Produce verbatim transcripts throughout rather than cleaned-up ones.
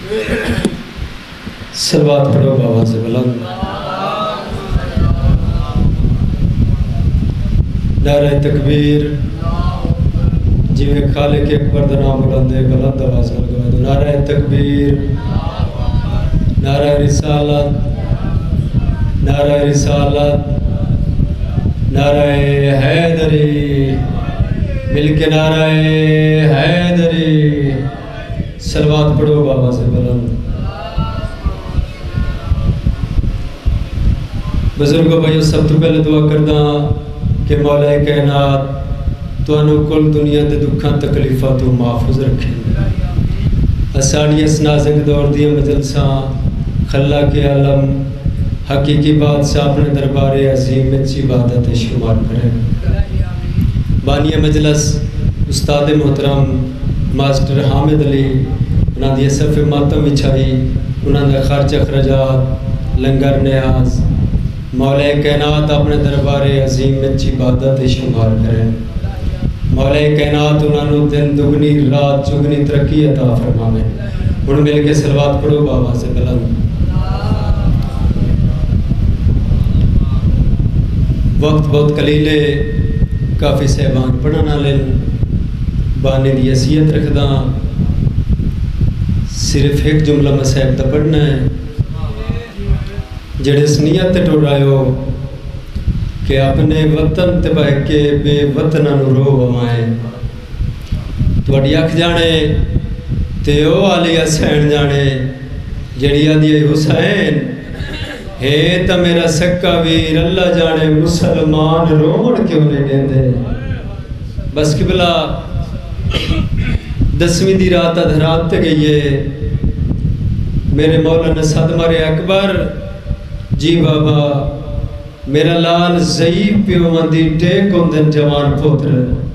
صلوات پڑھو بابا سے بلند. نعرہ تکبیر جی میں خالق اکبر دا نام بلند ہے بلند آواز نال گوا دو. نعرہ تکبیر، نعرہ رسالت، نعرہ رسالت، نعرہ حیدری، مل کے نعرہ حیدری. صلوات پڑھو بابا سے بلند. بزرگوں بھائیو سب تو پہلے دعا کردہ کہ مولا کائنات تو انو کل دنیا دے دکھاں تکلیفہ تو محفوظ رکھیں. اساڑی اس نازک دور دیا مجلساں خلا کے عالم حقیقی بادشاہ اپنے دربار عظیم میں چی عبادت شمار کریں. بانی مجلس استاد محترم ماسٹر حامد علی انہاں دی صف ماتم وچھائی، انہاں دے خرچ اخراجات لنگر نیاز مولا کائنات اپنے دربار عظیم میں چی عبادت شمار کریں. مولا کائنات انہاں نو دن دگنی رات چگنی ترقی عطا فرمائے. ہن مل کے صلوات پڑھو بابا سے بلند. وقت بہت قلیل ہے، کافی صاحبان پڑھنا لین بانے دی حیثیت رکھدا صرف ایک جملہ مسائب دا پڑھنا ہے جڑے اس نیت تے ٹورائے ہو کہ اپنے وطن تے بہ کے بے وطنہ نو رو ومائے. تواڈی اکھ جانے تے او علی حسین جانے جڑی آدھی حسین ہے تا میرا سکا ویر اللہ جانے مسلمان رومن کیوں نہیں دیندے. بس قبلہ دسویں دی رات ادھرات تے گئی ہے میرے مولانا صدمر اکبر جی بابا میرا لال ضعیف پیو مندی ٹیک ہوندن جوان پوتر.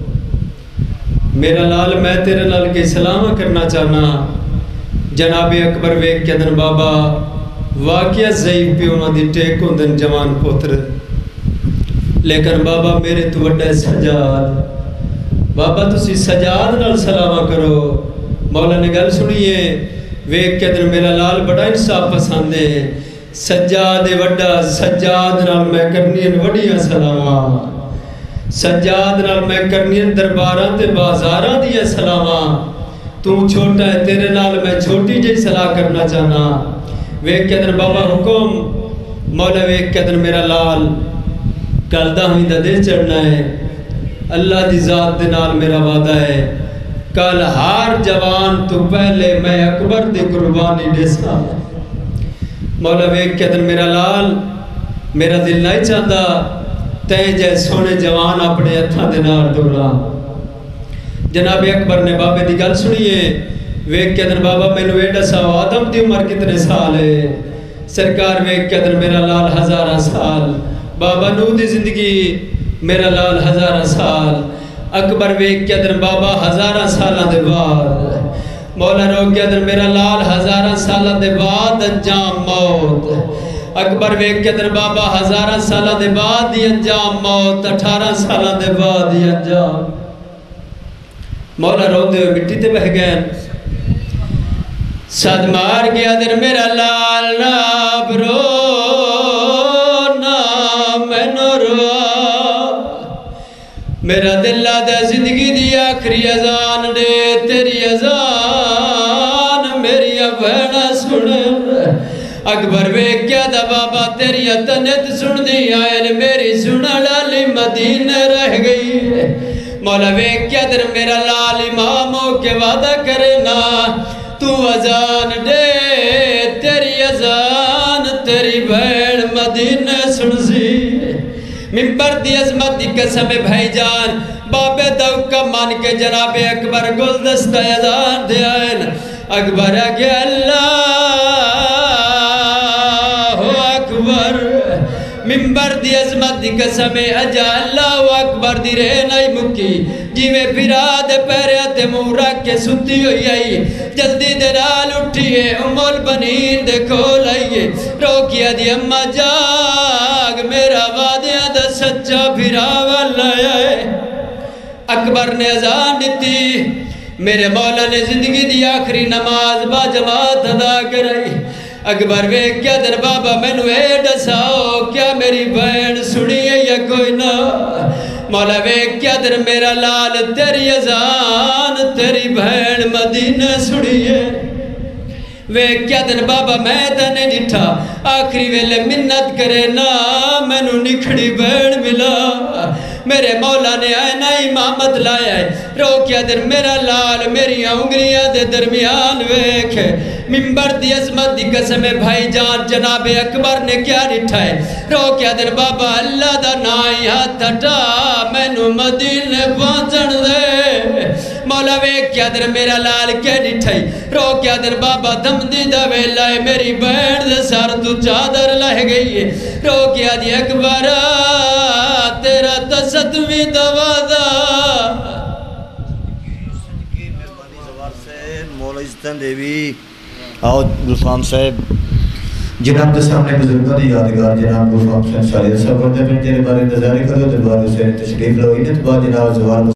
میرا لال میں تیرے لال کے سلامہ کرنا چاہنا جناب اکبر ویک کے دن بابا واقعہ ضعیف پیو مندی ٹیک ہوندن جوان پوتر. لیکن بابا میرے تو وڈا سجاد بابا تسی سجاد نال سلامہ کرو. مولا نے گل سنیے ویک کے دن میرا لال بڑا انصاف پسند ہے. سجاد وڈا سجاد نال میں کرنین وڈیاں سلامہ، سجاد نال میں کرنین درباراں تے بازاراں دیا سلامہ. تو چھوٹا ہے تیرے نال میں چھوٹی جی صلاح کرنا چاہنا. ویک کے دن بابا حکم مولا ویک کے دن میرا لال کل دہویں دا دے چڑھنا ہے. اللہ دی ذات دے نال میرا وعدہ ہے کل ہر جوان تو پہلے میں اکبر دی قربانی دے سا. مولا ویک کے دن میرا لال میرا دل نہیں چاہتا تے جے سونے جوان اپنے ہتھاں دے نال ڈولا. جناب اکبر نے بابے دی گل سنیے ویک کے دن بابا میں نو ایڈا سا آدم دی عمر کتنے سال ہے. سرکار ویک کے دن میرا لال ہزارہ سال. بابا نو دی زندگی میرا لال ہزارہ سال. اکبر ویک کے دن بابا ہزارہ سالہ دے بعد مولا رو کے دن میرا لال ہزارہ سالہ دے بعد انجام موت. اکبر ویک کے دن بابا ہزارہ سالہ دے بعد دی انجام موت. اٹھارہ سالہ دے بعد دی انجام مولا رو دے مٹی تے بہ گئے. صد مار گیا دن میرا لال ناب رو نا میں نو رو میرا دل دے زندگی دی آخری ازان دے تیری ازان میری بہنا سن. اکبر ویک کیا دا بابا تیری اتنیت سن دی آئین میری سنہ لالی مدینہ رہ گئی. مولا ویک کیا در میرا لال اماموں کے وعدہ کرنا تو ازان دے تیری ازان تیری بہن مدینہ سن سی. ممبر دی عظمت دی قسم بھائی جان بابے دوکہ مان کے جناب اکبر گلدستہ ازان دے آئین. اکبر اگے اللہ اکبر ممبر دی عظمت دی قسم اجا اللہ اکبر دی رہ نہیں مکی جی میں پیرا دے پیرے تے مورا کے ستی ہوئی آئی. جلدی دے نال اٹھئے امول بنین دے کھول آئیے روکیا دی اممہ جاگ میرا وعدیاں دا سچا پیرا والا ہے. اکبر نے ازان دیتی میرے مولا نے زندگی دی آخری نماز با جماعت ادا کرائی اکبر ویک کیا در بابا میں نو اے ڈساؤ کیا میری بہن سنی ہے یا کوئی نہ مولا ویک کیا در میرا لال تیری اذان تیری بہن مدینہ سنی ہے ویک کیا در بابا میں تنے ڈٹھا آخری ویلے منت کرے نا میں نو نکھڑی بہن ملا میرے مولا نے آئینہ امامت لایا ہے رو کیا در میرا لال میری انگلیاں دے درمیان ویک ہے ممبر دی عظمت دی قسم بھائی جان جناب اکبر نے کیا ڈٹھا ہے رو کیا در بابا اللہ دا نائی ہاتھ ہٹا میں نو مدینے پہنچن دے مولا ویک کیا در میرا لال کے ڈٹھائی رو کیا در بابا دم دی دا ویلہ ہے میری بہن دے سار تو چادر لہ گئی ہے رو کیا دی اکبر تیرا تصدوی دوازہ مولا عزتن دیوی آؤ گلفام صاحب جناب دے سامنے بزرگوں دی یادگار جناب گلفام صاحب شالیہ صاحب وردہ پنجرے بارے نظارے کرو دربار حسین تشریف لو انت بعد جناب زوال